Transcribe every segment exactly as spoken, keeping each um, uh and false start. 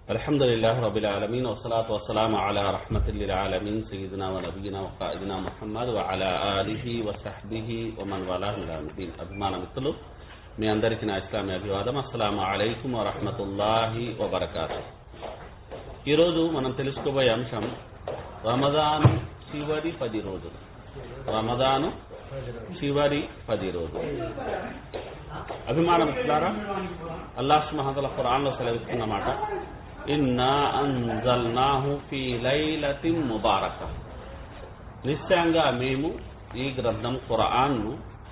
అల్హమ్దులిల్లాహి రబ్బిల్ ఆలమీన్ వస్సలాతు వస్సలాము అలా రహ్మతిల్ లిల్ ఆలమీన్ సయ్యిదినా వ నబియినా వ ఖాయిదినా ముహమ్మద్ వ అలా ఆలిహి వ సహ్బిహి వ మన్ వాలాహు ఇలా యౌమిద్దీన్. అభిమాన మిత్రులు, మీ అందరికీ నా ఇస్లామీ అభివాదం. అస్సలాము అలైకుం వ రహ్మతుల్లాహి వ బరకాతుహు. ఈరోజు మనం తెలుసుకోబోయే అంశం రమదాను చివరి పది రోజులు. రమదాను చివరి పది రోజులు. అభిమాన మిత్రులారా, అల్లాహ్ సుబ్హానహు వ తఆలా ఖురాన్లో సెలవిస్తున్నమాట, ఇన్నా అన్జల్నాహు ఫీ లైలతిన్ ముబారక. నిశ్చయంగా మేము ఈ గ్రంథం ఖురాన్ను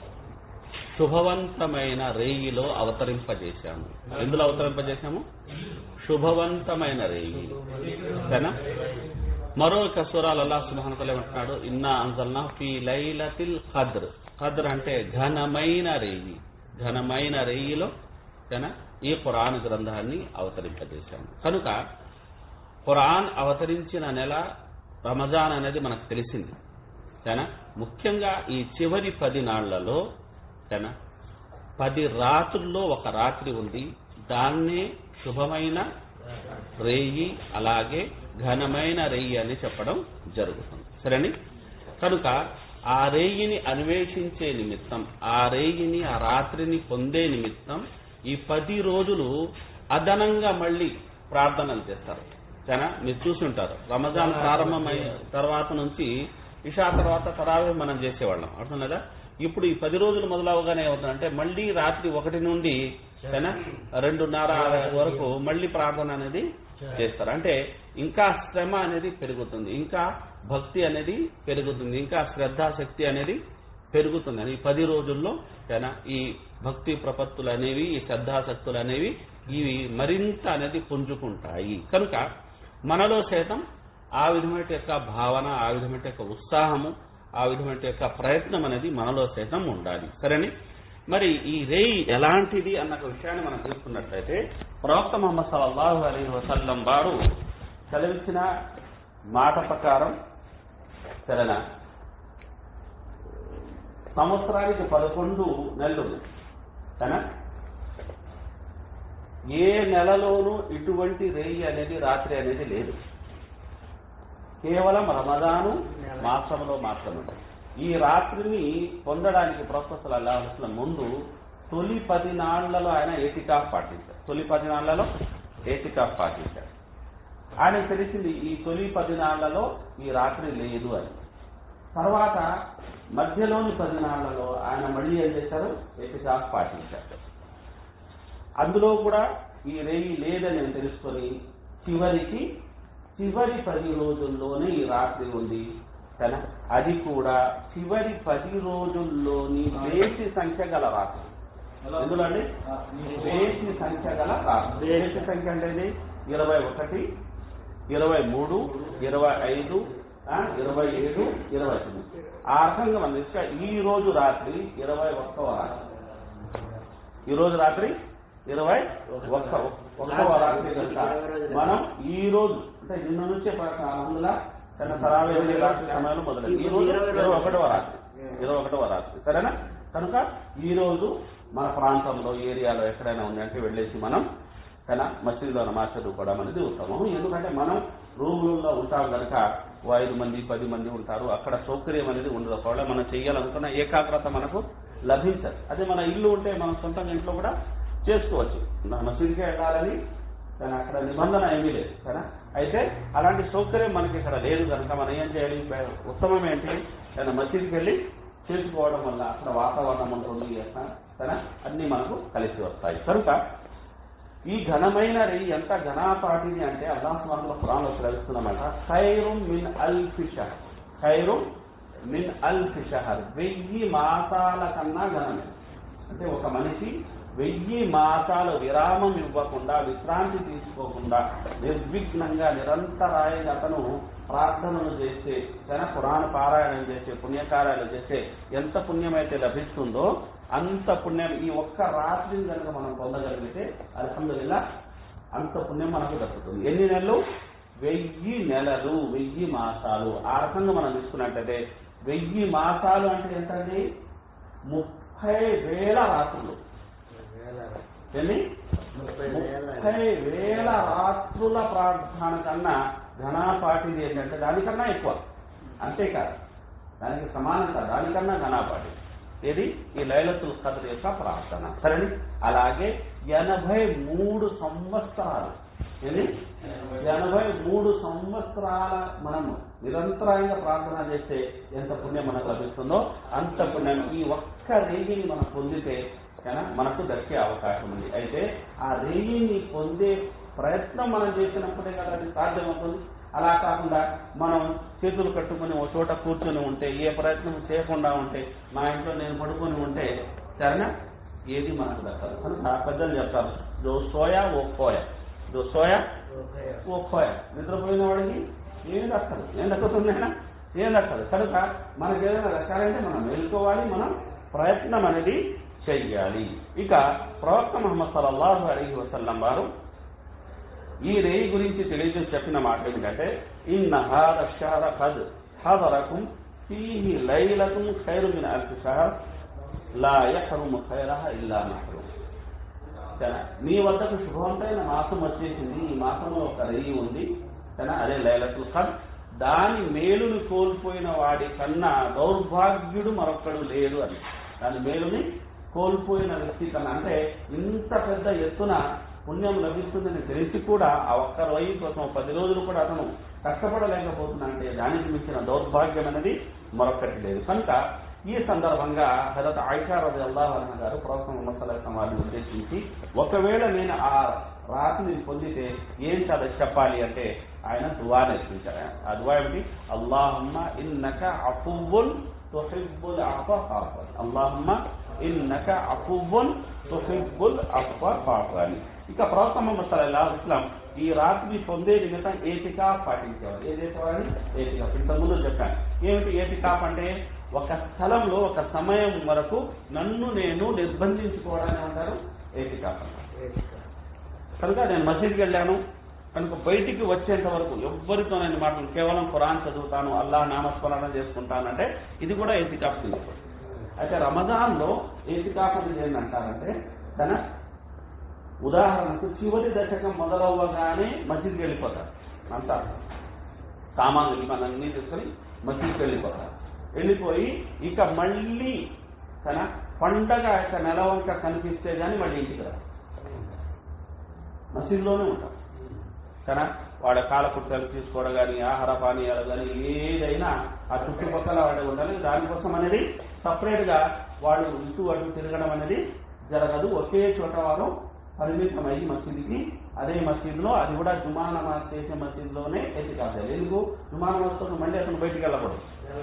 శుభవంతమైన రేయిలో అవతరింపజేశాము. ఎందులో అవతరింపజేశాము? శుభవంతమైన రేయి. సరేనా? మరో ఒక సూరాలో అల్లాహ్ సుబ్హానహు వ తఆలా ఏమంటున్నాడు, ఇన్నా అన్జల్నాహు ఫీ లైలతిల్ ఖద్ర్. ఖద్ర్ అంటే ఘనమైన రేయి. ఘనమైన రేయిలో సరేనా ఈ ఖురాన్ గ్రంథాన్ని అవతరింపజేశాము. కనుక ఖురాన్ అవతరించిన నెల రమజాన్ అనేది మనకు తెలిసింది. సరేనా? ముఖ్యంగా ఈ చివరి పది నాళ్లలో సరేనా పది రాత్రుల్లో ఒక రాత్రి ఉంది. దాన్నే శుభమైన రేయి, అలాగే ఘనమైన రేయి అని చెప్పడం జరుగుతుంది. సరేని? కనుక ఆ రేయిని అన్వేషించే నిమిత్తం, ఆ రేయిని ఆ రాత్రిని పొందే నిమిత్తం ఈ పది రోజులు అదనంగా మళ్ళీ ప్రార్థనలు చేస్తారు. సరేనా? మీరు చూసి ఉంటారు, రమజాన్ ప్రారంభమైన తర్వాత నుంచి ఇషా తర్వాత తరావీహ్ మనం చేసేవాళ్ళం, అర్థం లేదా? ఇప్పుడు ఈ పది రోజులు మొదలవగానే ఏమవుతుందంటే మళ్ళీ రాత్రి ఒకటి నుండి సరేనా రెండున్నర వరకు మళ్ళీ ప్రార్థన అనేది చేస్తారు. అంటే ఇంకా శ్రమ అనేది పెరుగుతుంది, ఇంకా భక్తి అనేది పెరుగుతుంది, ఇంకా శ్రద్ధాశక్తి అనేది పెరుగుతుంది. అని ఈ పది రోజుల్లో సరేనా ఈ భక్తి ప్రపత్తులు అనేవి, ఈ శ్రద్ధాశక్తులు అనేవి ఇవి మరింత అనేది పుంజుకుంటాయి. కనుక మనలో సైతం ఆ విధమైన యొక్క భావన, ఆ విధమైన యొక్క ఉత్సాహము, ఆ విధమైన యొక్క ప్రయత్నం అనేది మనలో సైతం ఉండాలి. సరేని? మరి ఈ రేయి ఎలాంటిది అన్న విషయాన్ని మనం తీసుకున్నట్లయితే, ప్రవక్త ముహమ్మద్ సల్లల్లాహు అలైహి వసల్లం వారు సెలవిచ్చిన మాట ప్రకారం సరేనా సంవత్సరానికి పదకొండు నెలలు. సరేనా? ఏ నెలలోనూ ఇటువంటి రేయి అనేది, రాత్రి అనేది లేదు. కేవలం రమదాను మాసంలో మాత్రమే. ఈ రాత్రిని పొందడానికి ప్రవక్త సల్లల్లాహు అలైహి వసల్లం ముందు తొలి పది నాళ్లలో ఆయన ఏతికాఫ్ పాటించారు. తొలి పది నాళ్లలో ఏతికాఫ్ పాటించారు. ఆయనకు తెలిసింది ఈ తొలి పది నాళ్లలో ఈ రాత్రి లేదు అని. తర్వాత మధ్యలోని పది నాళ్లలో ఆయన మళ్ళీ ఏం చేశారు? ఏతికాఫ్ పాటించారు. అందులో కూడా ఈ రేయి లేదని తెలుసుకొని చివరికి చివరి పది రోజుల్లోనే ఈ రాత్రి ఉంది. కదా? అది కూడా చివరి పది రోజుల్లోని బేసి సంఖ్య గల రాత్రి. ఎందులోండి? బేసి సంఖ్య గల రాత్రి. బేసి సంఖ్య అంటే ఇరవై ఒకటి, ఇరవై మూడు, ఇరవై ఐదు, ఇరవై ఏడు, ఇరవై తొమ్మిది. ఆ రకంగా మనం ఇసుక ఈ రోజు రాత్రి ఇరవై ఒక్కవ రాత్రి. ఈ రోజు రాత్రి ఇరవై ఒక్క ఒక్కవ రాత్రి కనుక మనం ఈ రోజు అంటే నిన్న నుంచే అందులో తన తరావీహ్ రాత్రి సమయంలో మొదలైంది. ఈ రోజు ఇరవై ఒకటవ రాత్రి ఇరవై ఒకటవ రాత్రి సరేనా? కనుక ఈ రోజు మన ప్రాంతంలో, ఏరియాలో ఎక్కడైనా ఉంది అంటే వెళ్ళేసి మనం తన మసీదులో నమాజ్ చదువుకోవడం అనేది ఉత్తమం. ఎందుకంటే మనం రూములలో ఉంటాం కనుక ఓ ఐదు మంది పది మంది ఉంటారు, అక్కడ సౌకర్యం అనేది ఉండదు. ఒకవేళ మనం చేయాలనుకున్న ఏకాగ్రత మనకు లభించదు. అదే మన ఇల్లు ఉంటే మనం సొంతంగా ఇంట్లో కూడా చేసుకోవచ్చు. మసీదుకే వెళ్ళాలని కానీ అక్కడ నిబంధన ఏమీ లేదు కదా. అయితే అలాంటి సౌకర్యం మనకి ఇక్కడ లేదు కనుక మనం ఏం చేయాలి? ఉత్తమం ఏంటి? కానీ మసీదుకి వెళ్ళి చేసుకోవడం వల్ల అక్కడ వాతావరణం ఉంటుంది కదా, అన్ని మనకు కలిసి వస్తాయి. కనుక ఈ ఘనమైన రేయి ఎంత ఘనాపాటిది అంటే అల్లాహ్ సుబ్హానహు వ తఆలా ఖురాన్లో సెలవిస్తున్నమాట, ఖైరుం మిన్ అల్ఫి షహర్. ఖైరుం మిన్ అల్ఫి షహర్. వెయ్యి మాసాల కన్నా ఘనమే. అంటే ఒక మనిషి వెయ్యి మాసాలు విరామం ఇవ్వకుండా, విశ్రాంతి తీసుకోకుండా, నిర్విఘ్నంగా నిరంతరాయంగా అతను ప్రార్థనలు చేస్తే, తన ఖురాన్ పారాయణం చేసే, పుణ్యకార్యాలు చేస్తే ఎంత పుణ్యమైతే లభిస్తుందో అంత పుణ్యం ఈ ఒక్క రాత్రిని కనుక మనం పొందగలిగితే అల్హమ్దులిల్లాహ్ అంత పుణ్యం మనకు దక్కుతుంది. ఎన్ని నెలలు? వెయ్యి నెలలు, వెయ్యి మాసాలు. ఆ రకంగా మనం తీసుకున్నట్టయితే వెయ్యి మాసాలు అంటే ఎంతండి? ముప్పై వేల రాత్రులు. ఎన్ని? ముప్పై వేల నఫుల ప్రార్థన కన్నా ఘనాపాటిది ఏంటంటే దానికన్నా ఎక్కువ, అంతేకాదు దానికి సమానంగా దానికన్నా ఘనాపాటి ఏది ఈ లైలతుల్ ఖద్ర్ యొక్క ప్రార్థన. సరే, అలాగే ఎనభై మూడు సంవత్సరాలు ఏది ఎనభై మూడు సంవత్సరాల మనము నిరంతరాయంగా ప్రార్థన చేస్తే ఎంత పుణ్యం మనకు లభిస్తుందో అంత పుణ్యం ఈ ఒక్క రేగిని మనం పొందితే మనకు దక్కే అవకాశం ఉంది. అయితే ఆ రేగిని పొందే ప్రయత్నం మనం చేసినప్పుడే కదా అది సాధ్యమవుతుంది. అలా కాకుండా మనం చేతులు కట్టుకుని ఒక చోట కూర్చొని ఉంటే, ఏ ప్రయత్నం చేయకుండా ఉంటే, మా ఇంట్లో నేను పడుకొని ఉంటే సరేనా ఏది మనకు దక్కదు. కనుక పెద్దలు చెప్తారు, దో సోయా ఓ కోయ, దో సోయా ఓ కోయ. నిద్రపోయిన వాడికి ఏం దక్కదు, ఏం దక్కుతుందైనా ఏం దక్కదు. కనుక మనకి ఏదైనా దక్కాలంటే మనం మేలుకోవాలి, మనం ప్రయత్నం అనేది చెయ్యాలి. ఇక ప్రవక్త ముహమ్మద్ సల్లల్లాహు అలైహి వసల్లం వారు ఈ రేయి గురించి తెలియజేసి చెప్పిన మాట ఏమిటంటే, ఇన్న హాద షహర ఖద్ హదరకుం ఫీహి లైలతున్ ఖైరు మిన్ అల్ఫి షహర్ లా యహ్రుము ఖైరహా ఇల్లా మహ్రూమ్. మీ వద్దకు శుభవంతమైన మాసం వచ్చేసింది, ఈ మాసంలో ఒక రేయి ఉంది, అదే లైలతుల్ ఖద్ర్. దాని మేలుని కోల్పోయిన వాడి కన్నా దౌర్భాగ్యుడు మరొక్కడు లేడు అని. దాని మేలుని కోల్పోయిన వ్యక్తి కన్నా, అంటే ఇంత పెద్ద ఎత్తున పుణ్యం లభిస్తుందని తెలిసి కూడా ఆ ఒక్క రోజు కోసం పది రోజులు కూడా అతను కష్టపడలేకపోతున్నాడంటే దానికి మించిన దౌర్భాగ్యం అనేది మరొకటి లేదు. కనుక ఈ సందర్భంగా హజరత్ ఆయిషా రలియల్లాహు అన్హా గారు ప్రవక్త ముహమ్మద్ సల్లల్లాహు అలైహి వసల్లం వారిని ఉద్దేశించి, ఒకవేళ నేను ఆ రాత్రిని పొందితే ఏం చాలా చెప్పాలి అంటే ఆయన దువా నేర్పించారు. ఆ దువా ఏమిటి? అల్లాహుమ్మ ఇన్నక అఫువ్వున్ తుహిబ్బుల్ అఫ్వ ఫాఫు అని. అల్లాహుమ్మ ఇన్నక అఫువ్వున్ తుహిబ్బుల్ అఫ్వ ఫాఫు అని. ఇక ప్రవక్త ముహమ్మద్ సల్లల్లాహు అలైహి వసల్లం ఈ రాత్రి పొందే నిమిత్తం ఏతికాఫ్ పాటించేవారు. ఏం చేసేవారని? ఏతికాఫ్. ఇంతకుముందు చెప్పాను. ఏమిటి ఏతికాఫ్ అంటే? ఒక స్థలంలో ఒక సమయం వరకు నన్ను నేను నిర్బంధించుకోవడాన్ని అంటారు ఏతికాఫ్ అంటారు. కనుక నేను మసీద్కి వెళ్ళాను కనుక బయటికి వచ్చేంత వరకు ఎవ్వరితో నేను మాట్లాడు, కేవలం ఖురాన్ చదువుతాను, అల్లాహ్ నామస్మరణ చేసుకుంటానంటే ఇది కూడా ఏతికాఫ్ కింద. అయితే రమజాన్లో ఏతికాఫ్ అనేది ఏంటంటారంటే, తన ఉదాహరణకు చివరి దశకం మొదలవ్వగానే మసీద్కి వెళ్ళిపోతారు, అంతా సామాన్లు మనల్ని తీసుకొని మసీద్కి వెళ్ళిపోతారు. వెళ్ళిపోయి ఇక మళ్ళీ తన పండగ యొక్క నెలవంక కనిపిస్తే కానీ మళ్ళీ ఇంటికి రాదు, మసీదులోనే ఉంటాం. కానీ వాడి కాలకుట్టలు తీసుకోవడం కానీ, ఆహార పానీయాలు కానీ ఏదైనా ఆ చుట్టుపక్కల వాడే ఉండాలి. దానికోసం అనేది సపరేట్గా వాడు ఇటు అటు తిరగడం అనేది జరగదు. ఒకే చోట వారు పరిమితమై మసీదుకి, అదే మసీదులో, అది కూడా జుమా నమాజ్ చేసే మసీదులోనే ఎతికాఫ్ చేయాలి. ఎందుకు? జుమా నమాజ్తో మళ్ళీ అతను బయటికి వెళ్ళకూడదు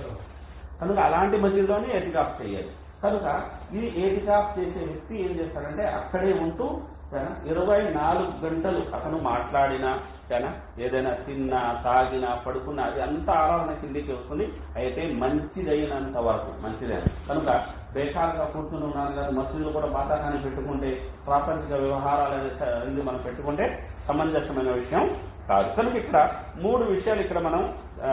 కనుక అలాంటి మసీదులోనే ఎతికాఫ్ చేయాలి. కనుక ఈ ఎతికాఫ్ చేసే వ్యక్తి ఏం చేస్తాడంటే అక్కడే ఉంటూ ఇరవై నాలుగు గంటలు అతను మాట్లాడినా ఏదైనా తిన్నా తాగినా పడుకున్నా అది అంతా ఆరాధన కిందికి వస్తుంది. అయితే మంచిదైనంత వరకు మంచిదైన కనుక బేకారుగా కూర్చుని ఉన్నాను కదా, మసీదులు కూడా బాతాకాన్ని పెట్టుకుంటే, ప్రాపంచిక వ్యవహారాలు అనేది మనం పెట్టుకుంటే సమంజసమైన విషయం కాదు. కనుక ఇక్కడ మూడు విషయాలు ఇక్కడ మనం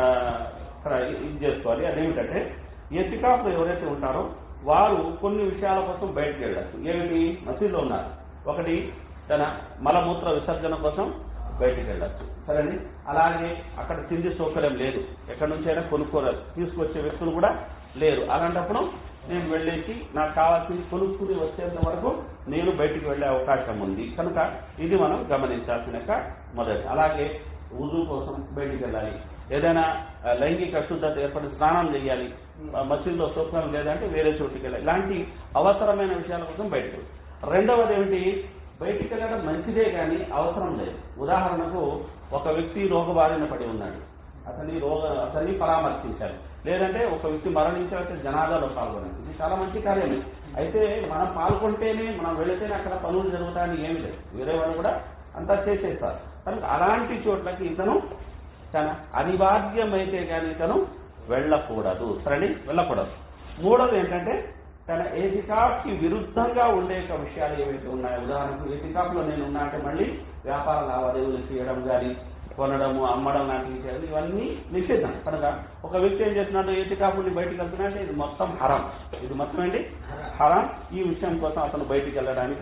ఇక్కడ ఇది చేసుకోవాలి. అదేమిటంటే ఎతికాఫ్లో ఎవరైతే ఉంటారో వారు కొన్ని విషయాల కోసం బయటకు వెళ్ళచ్చు. ఏమిటి? మసీదులో ఉన్నారు, ఒకటి తన మలమూత్ర విసర్జన కోసం బయటికి వెళ్ళచ్చు, సరేండి. అలాగే అక్కడ తిండి సౌకర్యం లేదు, ఎక్కడి నుంచి అయినా కొనుక్కోలేదు, తీసుకొచ్చే వ్యక్తులు కూడా లేరు. అలాంటప్పుడు నేను వెళ్ళేసి నాకు కావాల్సింది కొనుక్కుని వచ్చేంత వరకు నేను బయటికి వెళ్ళే అవకాశం ఉంది. కనుక ఇది మనం గమనించాల్సిన మొదటి. అలాగే వుజూ కోసం బయటికి వెళ్ళాలి, ఏదైనా లైంగిక శుద్ధత ఏర్పడి స్నానం చేయాలి, మసీదులో సౌకర్యం లేదంటే వేరే చోటుకి వెళ్ళాలి. ఇలాంటి అవసరమైన విషయాల కోసం బయటకు వెళ్ళాలి. రెండవది ఏమిటి? బయటికి వెళ్ళడం మంచిదే కానీ అవసరం లేదు. ఉదాహరణకు ఒక వ్యక్తి రోగబారిన పడి ఉన్నాడు, అతని రోగ అతన్ని పరామర్శించాలి, లేదంటే ఒక వ్యక్తి మరణించాలంటే జనాదాలో పాల్గొనాలి. ఇది చాలా మంచి కార్యమే. అయితే మనం పాల్గొంటేనే, మనం వెళితేనే అక్కడ పనులు జరుగుతాయని ఏమి లేదు, వేరే వాళ్ళు కూడా అంతా చేసేస్తారు. కనుక అలాంటి చోట్లకి ఇతను తన అనివార్యమైతే కానీ ఇతను వెళ్ళకూడదు, సరే వెళ్ళకూడదు. మూడోది ఏంటంటే తన ఏతికాఫ్కి విరుద్ధంగా ఉండే విషయాలు ఏవైతే ఉన్నాయో, ఉదాహరణకు ఏతికాఫ్లో నేను ఉన్నా అంటే మళ్ళీ వ్యాపార లావాదేవీలు చేయడం కానీ, కొనడము అమ్మడం లాంటివి చేయాలి, ఇవన్నీ నిషేధం. కనుక ఒక వ్యక్తి ఏం చేస్తున్నాడు, ఏతికాఫ్ నుండి బయటికి వెళ్తున్నాడంటే ఇది మొత్తం హరాం, ఇది మొత్తం ఏంటి హరాం. ఈ విషయం కోసం అతను బయటికి వెళ్ళడానికి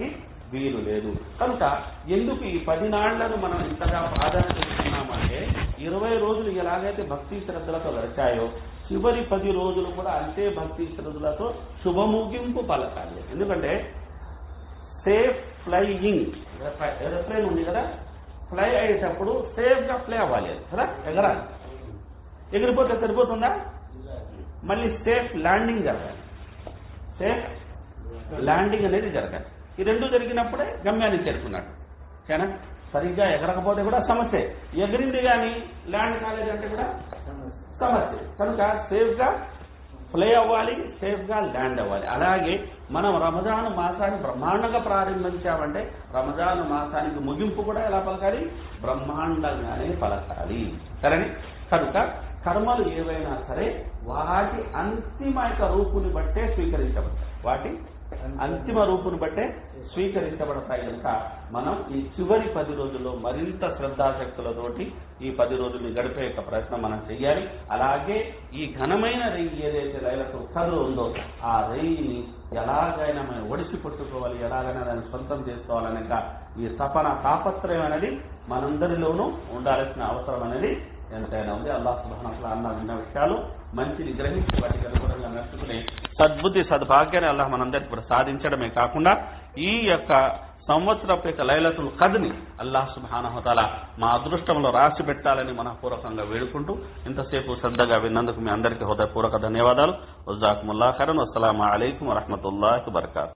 వీలు లేదు. కనుక ఎందుకు ఈ పది నాళ్లను మనం ఇంతగా ప్రాధాన్యత ఇస్తున్నామంటే ఇరవై రోజులు ఎలాగైతే భక్తి శ్రద్ధలతో గడిచాయో చివరి పది రోజులు కూడా అంతే భక్తి శ్రద్ధలతో శుభముగింపు పలకాలి. ఎందుకంటే సేఫ్ ఫ్లైయింగ్ ఏరోప్లేన్ ఉంది కదా, ఫ్లై అయ్యేటప్పుడు సేఫ్ గా ఫ్లై అవ్వాలి కదా, ఎగరాలి. ఎగిరిపోతే సరిపోతుందా? మళ్ళీ సేఫ్ ల్యాండింగ్ జరగాలి. సేఫ్ ల్యాండింగ్ అనేది జరగాలి. ఈ రెండు జరిగినప్పుడే గమ్యానికి చేరుకున్నాడు. ఓకేనా? సరిగ్గా ఎగరకపోతే కూడా సమస్య, ఎగిరింది కానీ ల్యాండ్ కాలేదు అంటే కూడా సమస్య. కనుక సేఫ్ గా ఫ్లై అవ్వాలి, సేఫ్ గా ల్యాండ్ అవ్వాలి. అలాగే మనం రమజాను మాసాన్ని బ్రహ్మాండంగా ప్రారంభించామంటే రమజాను మాసానికి ముగింపు కూడా ఎలా పలకాలి? బ్రహ్మాండంగానే పలకాలి. సరేనే? కనుక కర్మలు ఏవైనా సరే వాటి అంతిమ రూపుని బట్టే స్వీకరించబడతాయి. వాటి అంతిమ రూపుని బట్టే స్వీకరించబడతాయి. కనుక మనం ఈ చివరి పది రోజుల్లో మరింత శ్రద్ధాశక్తులతోటి ఈ పది రోజుల్ని గడిపే యొక్క ప్రయత్నం మనం చెయ్యాలి. అలాగే ఈ ఘనమైన రెయ్యి ఏదైతే లైలతుల్ ఖద్ర్ ఉందో ఆ రెయ్యిని ఎలాగైనా మనం ఒడిసి పట్టుకోవాలి, ఎలాగైనా దాన్ని సొంతం చేసుకోవాలనే ఈ తపన తాపత్రయం అనేది మనందరిలోనూ ఉండాల్సిన అవసరం అనేది ఎంతైనా ఉంది. అల్లాహ్ సుబ్హానహు వ తఆలా అన్న విన్న విషయాలు మంచిని గ్రహించి వాటికి అనుగుణంగా నడుచుకునే సద్బుద్ధి సద్భాగ్యాన్ని అల్లాహ్ మనందరికీ కూడా సాధించడమే కాకుండా ఈ యొక్క సంవత్సరపు యొక్క లైలతుల్ ఖద్ర్ని అల్లాహ్ సుబ్హానహు వ తఆలా మా అదృష్టంలో రాసి పెట్టాలని మనపూర్వకంగా వేడుకుంటూ ఇంతసేపు శ్రద్ధగా విన్నందుకు మీ అందరికీ హృదయపూర్వక ధన్యవాదాలు. జజాకుముల్లాహ్ ఖైరన్. అస్సలాము అలైకుం వరహ్మతుల్లాహి వబరకాతుహు.